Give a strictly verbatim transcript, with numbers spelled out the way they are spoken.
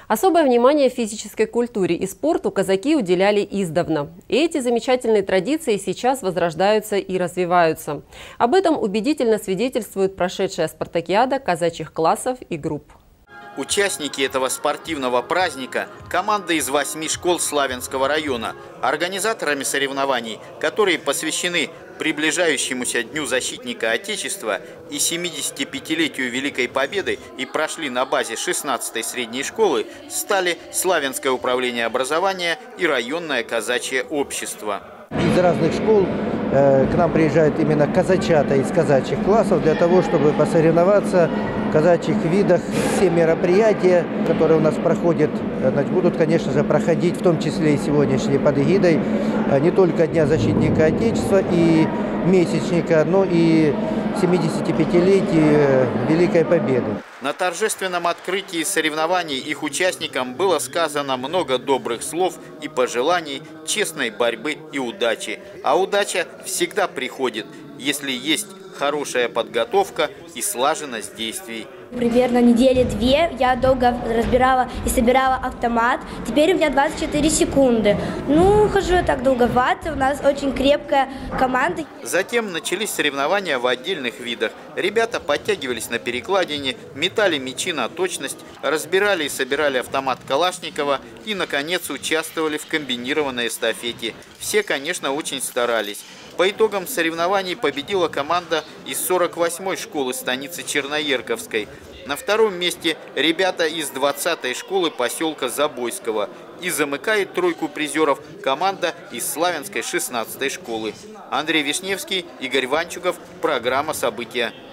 Особое внимание физической культуре и спорту казаки уделяли издавна. И эти замечательные традиции сейчас возрождаются и развиваются. Об этом убедительно свидетельствует прошедшая спартакиада казачьих классов и групп. Участники этого спортивного праздника – команда из восьми школ Славянского района. Организаторами соревнований, которые посвящены приближающемуся Дню защитника Отечества и семидесятипятилетию Великой Победы и прошли на базе шестнадцатой средней школы, стали Славянское управление образования и районное казачье общество. Из разных школ э, к нам приезжают именно казачата из казачьих классов для того, чтобы посоревноваться в казачьих видах. Все мероприятия, которые у нас проходят, значит, будут, конечно же, проходить, в том числе и сегодняшние под эгидой не только Дня защитника Отечества и месячника, но и семидесятипятилетия Великой Победы. На торжественном открытии соревнований их участникам было сказано много добрых слов и пожеланий честной борьбы и удачи. А удача всегда приходит, если есть хорошая подготовка и слаженность действий. Примерно недели две я долго разбирала и собирала автомат. Теперь у меня двадцать четыре секунды. Ну, хожу я так долговато, у нас очень крепкая команда. Затем начались соревнования в отдельных видах. Ребята подтягивались на перекладине, метали мячи на точность, разбирали и собирали автомат Калашникова и, наконец, участвовали в комбинированной эстафете. Все, конечно, очень старались. По итогам соревнований победила команда из сорок восьмой школы станицы Черноерковской. На втором месте ребята из двадцатой школы поселка Забойского. И замыкает тройку призеров команда из Славянской шестнадцатой школы. Андрей Вишневский, Игорь Ванчугов. Программа «События».